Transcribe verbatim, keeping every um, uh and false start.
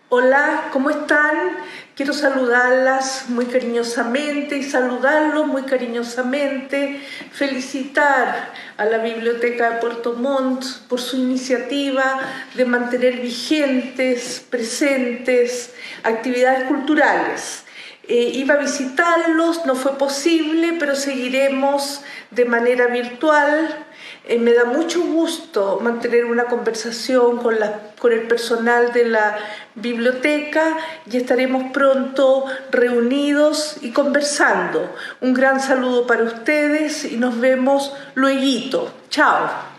Hola, ¿cómo están? Quiero saludarlas muy cariñosamente y saludarlos muy cariñosamente, felicitar a la Biblioteca de Puerto Montt por su iniciativa de mantener vigentes, presentes, actividades culturales. Eh, iba a visitarlos, no fue posible, pero seguiremos de manera virtual. Eh, me da mucho gusto mantener una conversación con, la, con el personal de la biblioteca y estaremos pronto reunidos y conversando. Un gran saludo para ustedes y nos vemos lueguito. Chao.